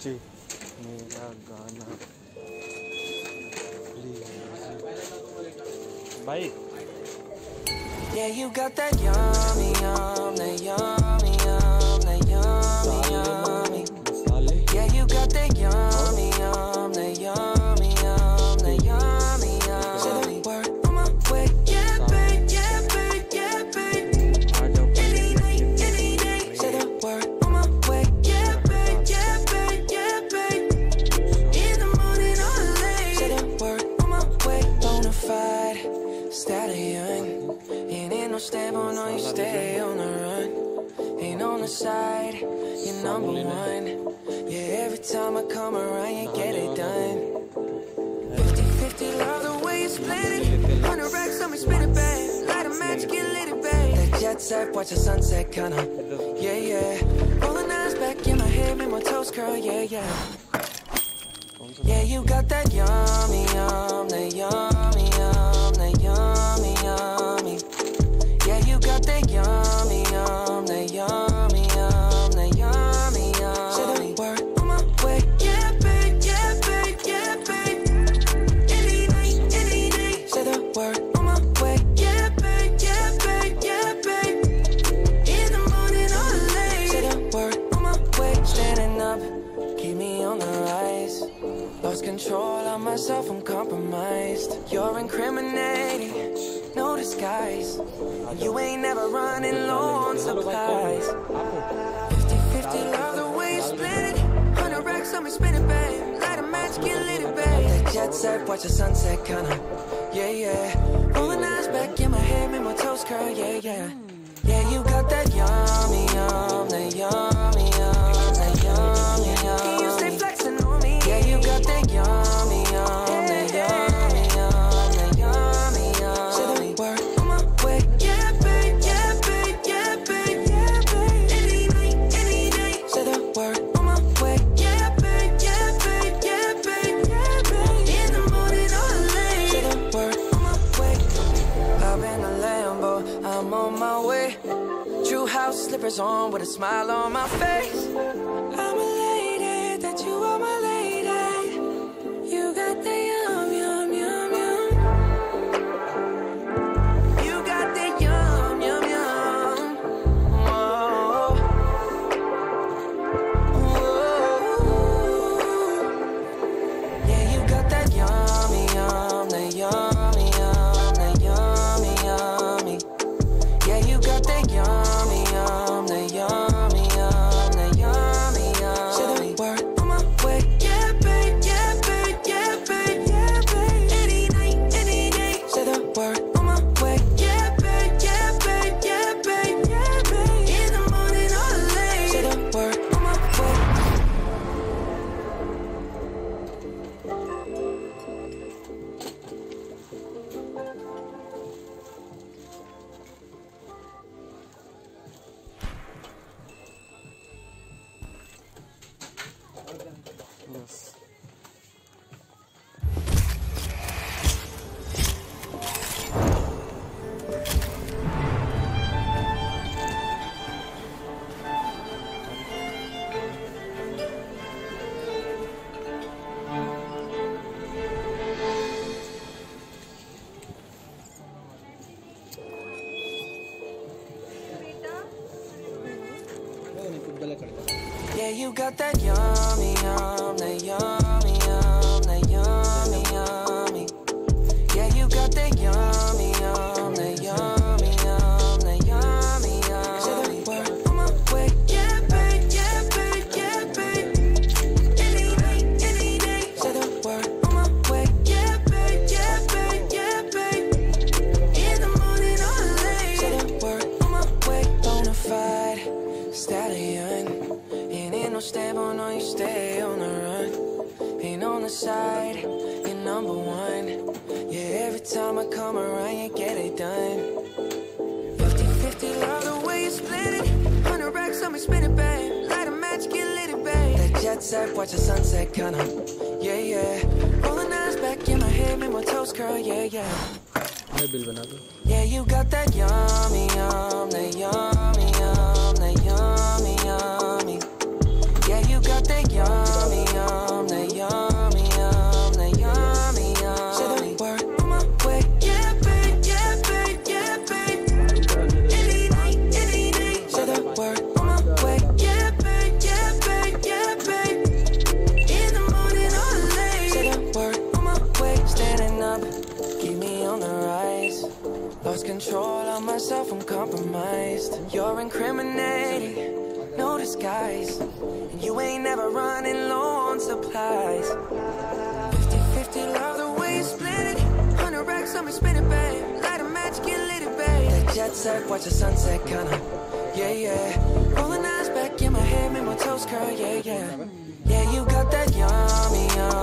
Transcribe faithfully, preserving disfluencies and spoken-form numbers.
जी मेरा गाना प्लीज भाई। Yeah, you got that yummy, yum, that yummy, yum, that yummy, yummy. Yeah, you got that yummy, yum, that yummy, yum, that yummy, yummy. Say the word on my way, yeah, babe, yeah, babe, yeah, babe. Any night, any day. Say the word on my way, yeah, babe, yeah, babe, yeah, babe. In the morning or late. Say the word on my way, bonafide stallion. Ain't no stable, no, you stay on the run. Ain't on the side, you're number one. Yeah, every time I come around, you get it done. Fifty fifty, love the way you split it. Hundred racks on me, spin it back. Light a match, get lit it back. That jet set, watch the sunset, kinda. Yeah, yeah. Rolling eyes back in my head, make my toes curl, yeah, yeah. Yeah, you got that yummy, yum, that yummy, yum, that yummy, yummy. Yeah, you got that yummy, yum, that yummy, yum, that yummy, yummy. Say the word on my way, yeah, babe, yeah, babe, yeah, babe. Any night, any day. Say the word on my way, yeah, babe, yeah, babe, yeah, babe. In the morning or late. Say the word on my way, standing up, keep me on the rise. Lost control of myself, I'm compromised. You're incriminating, no disguise. You ain't never running low on supplies. Fifty fifty, love the way you split it. Hundred racks on me, spin it back. Light a match, get lit it back. That jet set, watch the sunset, kinda. Yeah, yeah. Rolling eyes back in my head, make my toes curl, yeah, yeah. Yeah, you got that yummy, yum, that yummy, yum, that yummy, yum. You stay flexing on me. Yeah, you got that yummy, yum, that yummy, yum, that yummy, yum. Say the word on my way, yeah, babe, yeah, babe, yeah, babe, yeah, babe. Any night, any day. Say the word on my way, yeah, babe, yeah, babe, yeah, babe, yeah, babe. In the morning or late. Say the word on my way. I'm in a Lambo, I'm on my way. True house slippers on with a smile on my face. I'm elated that you are my lady. You got the yum, yum, yum, yum. You got the yum, yum, yum. Whoa. Whoa. Yeah, you got that yummy, yum, that yummy, yum, that yummy, yummy. Yeah, you got that yummy, yum, that yummy, yum, that yummy, yum. Say the word on my way, yeah, babe, yeah, babe, yeah, babe, yeah, babe. Any night, any day. Say the word on my way, yeah, babe, yeah, babe, yeah, babe, yeah, babe. In the morning or late. Say the word on my way. Yes. Yeah, you got that yummy, yum, that yummy, yum, that yummy, yummy. Yeah, you got that yummy, yum, that yummy, yum, that yummy, yummy. Say the word on my way, yeah, babe, yeah, babe, yeah, babe. Any night, any day. Say the word on my way, yeah, babe, yeah, babe, yeah, babe. In the morning or late. Say the word on my way, bonafide stallion. Ain't no stable, no, you stay on the run. Ain't on the side, you're number one. Yeah, every time I come around, you get it done. Fifty fifty, love the way you split it. Hundred racks on me, spin it back. Light a match, get lit it back. That jet set, watch the sunset, kinda. Yeah, yeah. Rolling eyes back in my head, make my toes curl, yeah, yeah. Yeah, you got that yummy, yum, that yummy, yum, that yummy, yummy. Yeah, you got that yummy, control of myself, I'm compromised. You're incriminating, no disguise. And you ain't never running low on supplies. Fifty fifty, love the way you split it. Hundred racks on me spinning, babe. Light a match, get lit, it, babe. That jet set, watch the sunset, kinda. Yeah, yeah. Rolling eyes back in my head, make my toes curl, yeah, yeah. Yeah, you got that yummy, yum.